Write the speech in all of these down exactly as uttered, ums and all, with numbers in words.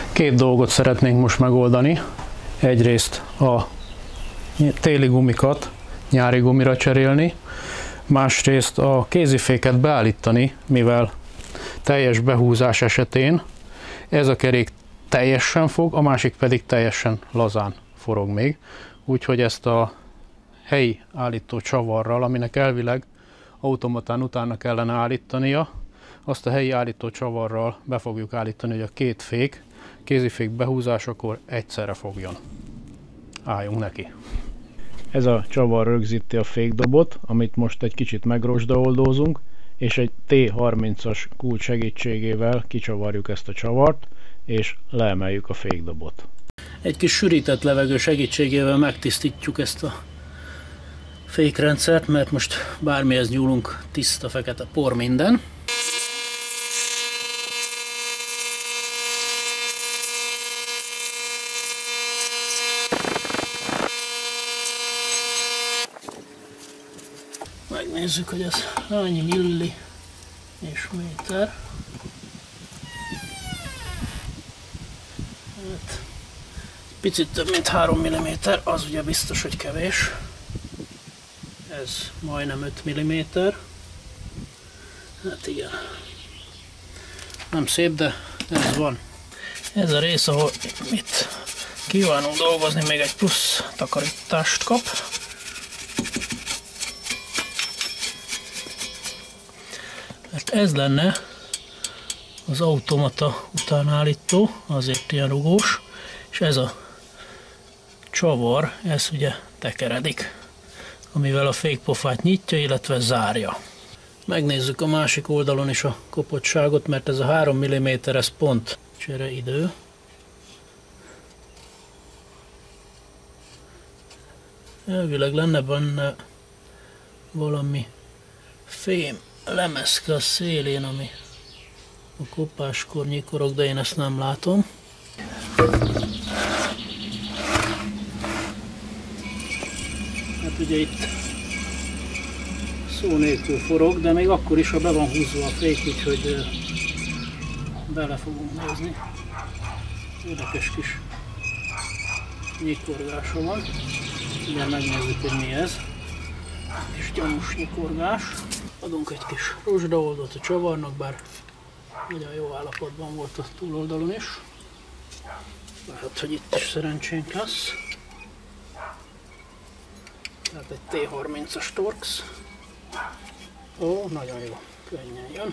Két dolgot szeretnénk most megoldani. Egyrészt a téli gumikat nyári gumira cserélni, másrészt a kéziféket beállítani, mivel teljes behúzás esetén ez a kerék teljesen fog, a másik pedig teljesen lazán forog még. Úgyhogy ezt a helyi állító csavarral, aminek elvileg automatán utána kellene állítania, azt a helyi állító csavarral be fogjuk állítani, hogy a két fék kézifék behúzásakor egyszerre fogjon. Álljunk neki! Ez a csavar rögzíti a fékdobot, amit most egy kicsit megrosdaoldózunk, és egy T harmincas kulcs segítségével kicsavarjuk ezt a csavart, és leemeljük a fékdobot. Egy kis sűrített levegő segítségével megtisztítjuk ezt a fékrendszert, mert most bármihez nyúlunk, tiszta fekete por minden. Megnézzük, hogy ez annyi milli és méter. Hát, picit több mint három milliméter, az ugye biztos, hogy kevés. Ez majdnem öt milliméter. Hát igen. Nem szép, de ez van. Ez a rész, ahol itt kívánunk dolgozni, még egy plusz takarítást kap. Mert ez lenne az automata utánállító, azért ilyen rugós, és ez a csavar, ez ugye tekeredik, amivel a fékpofát nyitja, illetve zárja. Megnézzük a másik oldalon is a kopottságot, mert ez a három milliméter, ez pont csereidő. Elvileg lenne benne valami fém lemezke a szélén, ami a kopáskor nyikorog, de én ezt nem látom. Hát ugye itt szó nélkül forog, de még akkor is, ha be van húzva a fék, úgyhogy bele fogunk nézni. Érdekes kis nyikorgása van. Ugye megnézzük, hogy mi ez. Kis gyanús nyikorgás. Adunk egy kis rozsdaoldót a csavarnak, bár nagyon jó állapotban volt a túloldalon is. Lehet, hogy itt is szerencsénk lesz. Tehát egy T harmincas Torx. Ó, nagyon jó, könnyen jön.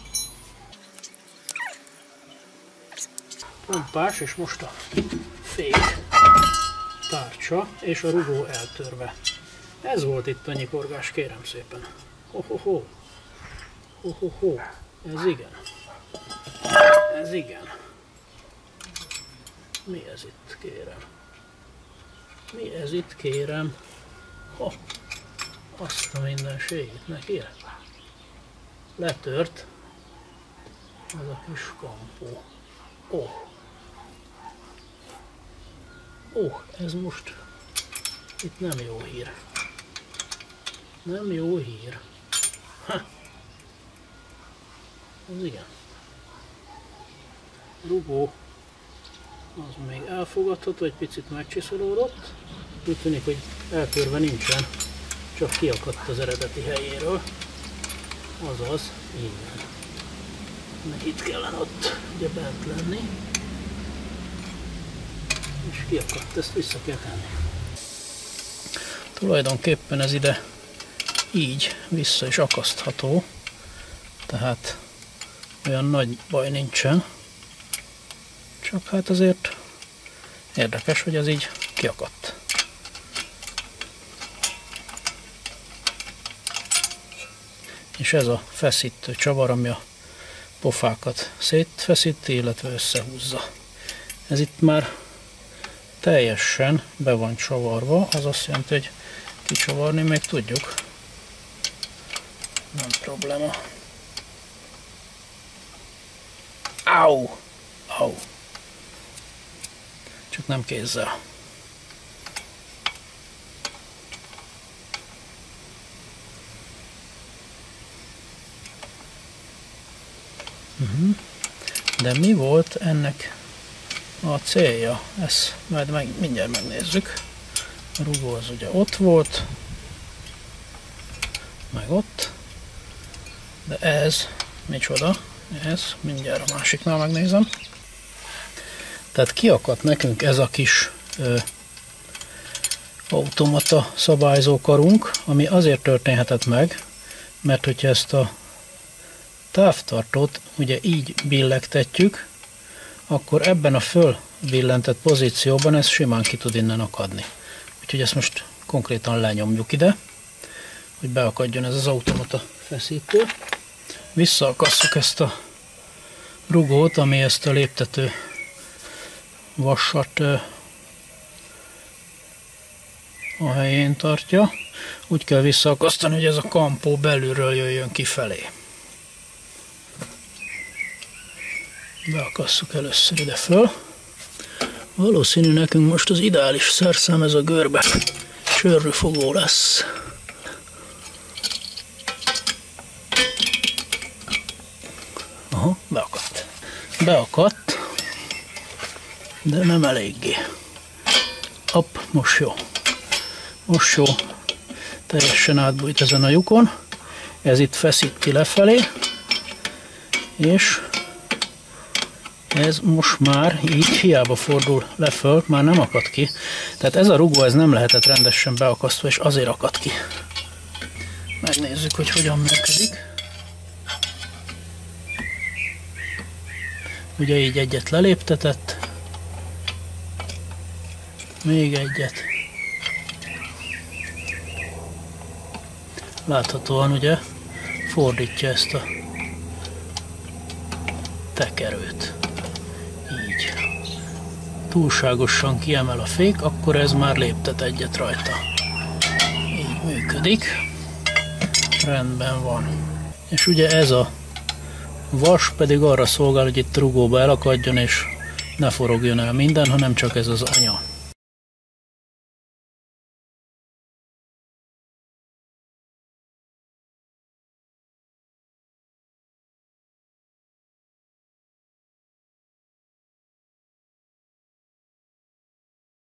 Pompás, és most a fék tárcsa és a rugó eltörve. Ez volt itt a nyikorgás, kérem szépen. Ho-ho-ho. Ho-ho-ho. Ez igen. Ez igen. Mi ez itt, kérem? Mi ez itt, kérem? Ha. Azt a mindenségét neki. Letört. Ez a kis kampó. Ó. Oh. Ó, oh, ez most itt nem jó hír. Nem jó hír. Ha. Ez igen. Rugó az még elfogadható, egy picit megcsiszolódott. Úgy tűnik, hogy eltörve nincsen, csak kiakadt az eredeti helyéről. Azaz, igen. Meg itt kellene ott ugye bent lenni. És kiakadt, ezt vissza kell tenni. Tulajdonképpen ez ide így vissza is akasztható, tehát olyan nagy baj nincsen, csak hát azért érdekes, hogy ez így kiakadt. És ez a feszítő csavar, ami a pofákat szétfeszíti, illetve összehúzza. Ez itt már teljesen be van csavarva, az azt jelenti, hogy kicsavarni még tudjuk. Nem probléma. Au! Au! Csak nem kézzel. Uh-huh. De mi volt ennek a célja, ezt majd meg, mindjárt megnézzük. A rugó az ugye ott volt, meg ott, de ez, micsoda, ez, mindjárt a másiknál megnézem. Tehát kiakadt nekünk ez a kis ö, automata szabályzó karunk, ami azért történhetett meg, mert hogyha ezt a távtartót ugye így billegtetjük, akkor ebben a fölbillentett pozícióban ez simán ki tud innen akadni. Úgyhogy ezt most konkrétan lenyomjuk ide, hogy beakadjon ez az automata feszítő. Visszaakasszuk ezt a rugót, ami ezt a léptető vasat a helyén tartja. Úgy kell visszaakasztani, hogy ez a kampó belülről jöjjön kifelé. Beakasszuk először ide föl. Valószínű nekünk most az ideális szerszám ez a görbe csőrrűfogó lesz. Aha, beakadt. Beakadt, de nem eléggé. Hopp, most jó. Most jó. Teljesen átbújt ezen a lyukon. Ez itt feszíti lefelé, és ez most már így hiába fordul leföl, már nem akad ki. Tehát ez a rugó ez nem lehetett rendesen beakasztva, és azért akad ki. Megnézzük, hogy hogyan működik. Ugye így egyet leléptetett. Még egyet. Láthatóan ugye fordítja ezt a tekerőt. Így. Túlságosan kiemel a fék, akkor ez már léptet egyet rajta. Így működik. Rendben van. És ugye ez a vas pedig arra szolgál, hogy itt rugóba elakadjon, és ne forogjon el minden, hanem csak ez az anya.